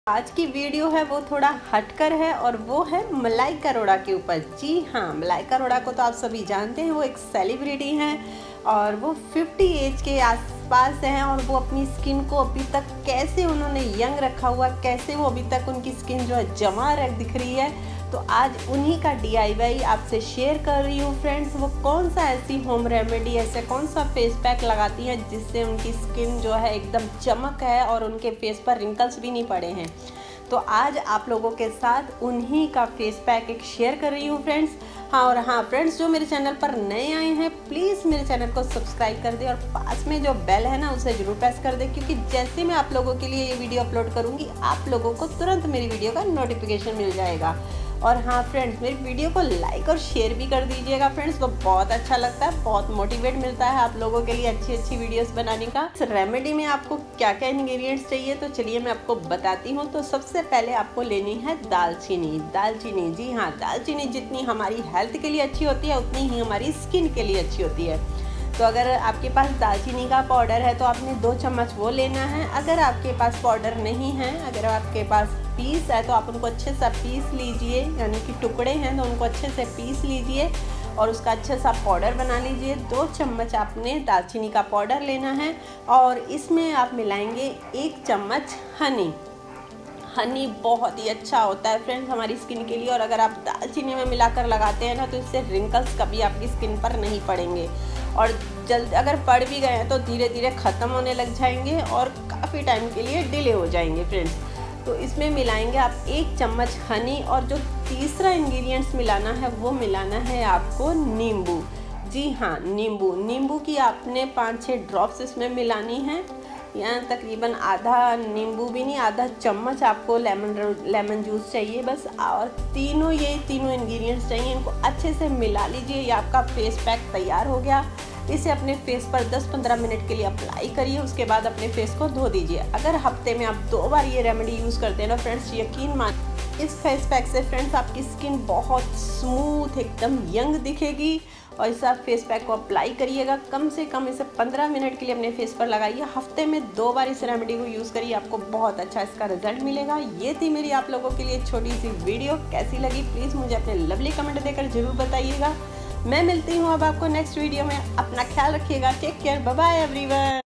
आज की वीडियो है वो थोड़ा हटकर है और वो है मलाइका अरोड़ा के ऊपर। जी हाँ, मलाइका अरोड़ा को तो आप सभी जानते हैं, वो एक सेलिब्रिटी हैं और वो 50 एज के आसपास हैं और वो अपनी स्किन को अभी तक कैसे उन्होंने यंग रखा हुआ, कैसे वो अभी तक उनकी स्किन जो है जमा दिख रही है। तो आज उन्हीं का DIY आपसे शेयर कर रही हूँ फ्रेंड्स। वो कौन सा ऐसी होम रेमेडी, ऐसे कौन सा फेस पैक लगाती हैं जिससे उनकी स्किन जो है एकदम चमक है और उनके फेस पर रिंकल्स भी नहीं पड़े हैं। तो आज आप लोगों के साथ उन्हीं का फेस पैक एक शेयर कर रही हूँ फ्रेंड्स। हाँ फ्रेंड्स, जो मेरे चैनल पर नए आए हैं प्लीज़ मेरे चैनल को सब्सक्राइब कर दें और पास में जो बेल है ना उसे ज़रूर प्रेस कर दें, क्योंकि जैसे मैं आप लोगों के लिए ये वीडियो अपलोड करूँगी आप लोगों को तुरंत मेरी वीडियो का नोटिफिकेशन मिल जाएगा। और हाँ फ्रेंड्स, मेरी वीडियो को लाइक और शेयर भी कर दीजिएगा फ्रेंड्स, तो बहुत अच्छा लगता है, बहुत मोटिवेट मिलता है आप लोगों के लिए अच्छी वीडियोस बनाने का। इस रेमेडी में आपको क्या क्या इंग्रेडिएंट्स चाहिए तो चलिए मैं आपको बताती हूँ। तो सबसे पहले आपको लेनी है दालचीनी। जी हाँ, दालचीनी जितनी हमारी हेल्थ के लिए अच्छी होती है उतनी ही हमारी स्किन के लिए अच्छी होती है। तो अगर आपके पास दालचीनी का पाउडर है तो आपने 2 चम्मच वो लेना है। अगर आपके पास पाउडर नहीं है, अगर आपके पास पीस है तो आप उनको अच्छे से पीस लीजिए, यानी कि टुकड़े हैं तो उनको अच्छे से पीस लीजिए और उसका अच्छे सा पाउडर बना लीजिए। 2 चम्मच आपने दालचीनी का पाउडर लेना है और इसमें आप मिलाएंगे 1 चम्मच हनी बहुत ही अच्छा होता है फ्रेंड्स हमारी स्किन के लिए। और अगर आप दालचीनी में मिलाकर लगाते हैं ना तो इससे रिंकल्स कभी आपकी स्किन पर नहीं पड़ेंगे और जल्द अगर पड़ भी गए हैं तो धीरे धीरे ख़त्म होने लग जाएंगे और काफ़ी टाइम के लिए डिले हो जाएंगे फ्रेंड्स। तो इसमें मिलाएंगे आप 1 चम्मच हनी और जो तीसरा इंग्रेडिएंट्स मिलाना है वो मिलाना है आपको नींबू। जी हाँ, नींबू की आपने 5-6 ड्रॉप्स इसमें मिलानी है। यहाँ तकरीबन आधा नींबू भी नहीं, आधा चम्मच आपको लेमन जूस चाहिए बस। और तीनों इंग्रेडिएंट्स चाहिए, इनको अच्छे से मिला लीजिए। ये आपका फेस पैक तैयार हो गया। इसे अपने फेस पर 10-15 मिनट के लिए अप्लाई करिए, उसके बाद अपने फेस को धो दीजिए। अगर हफ्ते में आप 2 बार ये रेमेडी यूज़ करते हैं ना फ्रेंड्स, यकीन मान इस फेस पैक से फ्रेंड्स आपकी स्किन बहुत स्मूथ एकदम यंग दिखेगी। और इस फेस पैक को अप्लाई करिएगा, कम से कम इसे 15 मिनट के लिए अपने फेस पर लगाइए। हफ्ते में 2 बार इस रेमेडी को यूज़ करिए, आपको बहुत अच्छा इसका रिजल्ट मिलेगा। ये थी मेरी आप लोगों के लिए छोटी सी वीडियो। कैसी लगी प्लीज़ मुझे अपने लवली कमेंट देकर ज़रूर बताइएगा। मैं मिलती हूँ अब आपको नेक्स्ट वीडियो में। अपना ख्याल रखिएगा। Take care, bye bye everyone.